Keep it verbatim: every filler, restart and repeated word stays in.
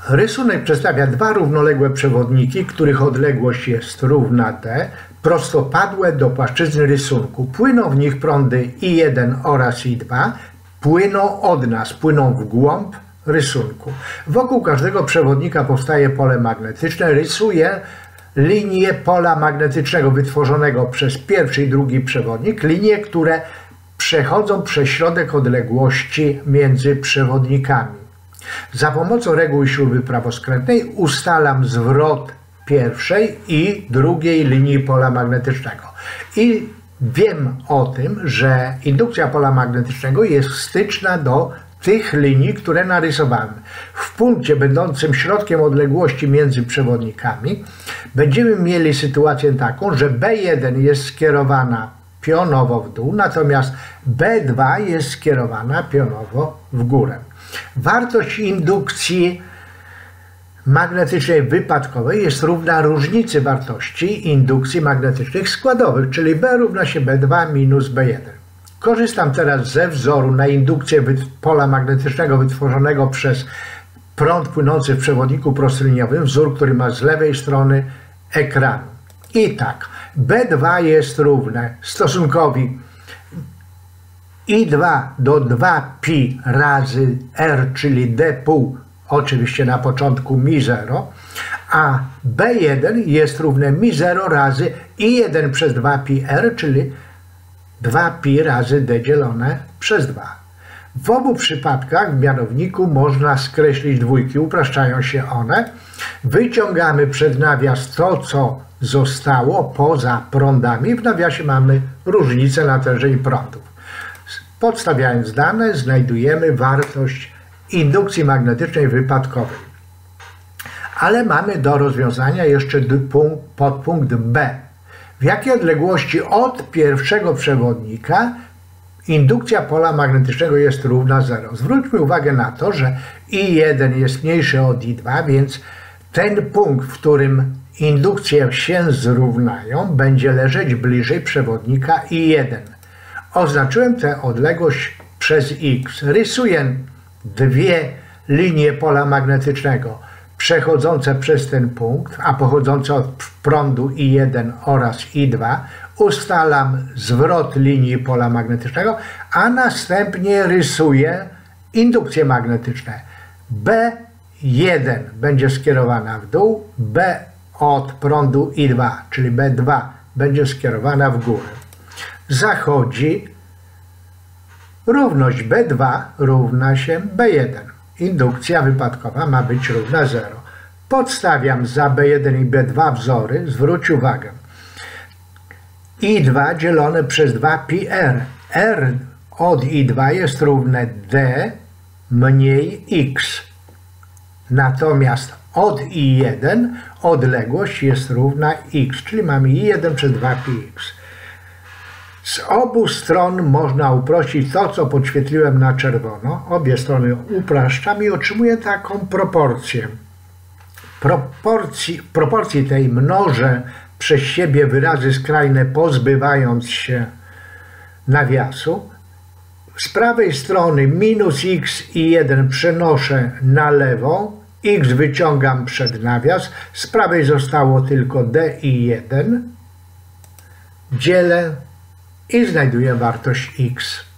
Rysunek przedstawia dwa równoległe przewodniki, których odległość jest równa d, prostopadłe do płaszczyzny rysunku. Płyną w nich prądy I jeden oraz I dwa, płyną od nas, płyną w głąb rysunku. Wokół każdego przewodnika powstaje pole magnetyczne. Rysuję linię pola magnetycznego wytworzonego przez pierwszy i drugi przewodnik, linie, które przechodzą przez środek odległości między przewodnikami. Za pomocą reguły śruby prawoskrętnej ustalam zwrot pierwszej i drugiej linii pola magnetycznego. I wiem o tym, że indukcja pola magnetycznego jest styczna do tych linii, które narysowałem. W punkcie będącym środkiem odległości między przewodnikami będziemy mieli sytuację taką, że B jeden jest skierowana pionowo w dół, natomiast B dwa jest skierowana pionowo w górę. Wartość indukcji magnetycznej wypadkowej jest równa różnicy wartości indukcji magnetycznych składowych, czyli B równa się B dwa minus B jeden. Korzystam teraz ze wzoru na indukcję pola magnetycznego wytworzonego przez prąd płynący w przewodniku prostoliniowym, wzór, który ma z lewej strony ekranu. I tak, B dwa jest równe stosunkowi I dwa do dwa pi razy R, czyli D pół, oczywiście na początku mi zero, a B jeden jest równe mi zero razy I jeden przez dwa pi R, czyli dwa pi razy D dzielone przez dwa. W obu przypadkach w mianowniku można skreślić dwójki, upraszczają się one. Wyciągamy przed nawias to, co zostało poza prądami. W nawiasie mamy różnicę natężeń prądów. Podstawiając dane, znajdujemy wartość indukcji magnetycznej wypadkowej. Ale mamy do rozwiązania jeszcze podpunkt B. W jakiej odległości od pierwszego przewodnika indukcja pola magnetycznego jest równa zero. Zwróćmy uwagę na to, że I jeden jest mniejszy od I dwa, więc ten punkt, w którym indukcje się zrównają, będzie leżeć bliżej przewodnika I jeden. Oznaczyłem tę odległość przez X. Rysuję dwie linie pola magnetycznego przechodzące przez ten punkt, a pochodzące od prądu I jeden oraz I dwa. Ustalam zwrot linii pola magnetycznego, a następnie rysuję indukcje magnetyczne. B jeden będzie skierowana w dół, B od prądu I dwa, czyli B dwa będzie skierowana w górę. Zachodzi równość B dwa równa się B jeden. Indukcja wypadkowa ma być równa zero. Podstawiam za B jeden i B dwa wzory. Zwróć uwagę. I dwa dzielone przez dwa pi R. R od I dwa jest równe D mniej X. Natomiast od I jeden odległość jest równa X, czyli mamy I jeden przez dwa pi X. Z obu stron można uprościć to, co podświetliłem na czerwono. Obie strony upraszczam i otrzymuję taką proporcję. Proporcji, proporcji tej mnożę przez siebie wyrazy skrajne, pozbywając się nawiasu. Z prawej strony minus x i jeden przenoszę na lewą, x wyciągam przed nawias, z prawej zostało tylko d i jeden, dzielę i znajduję wartość x.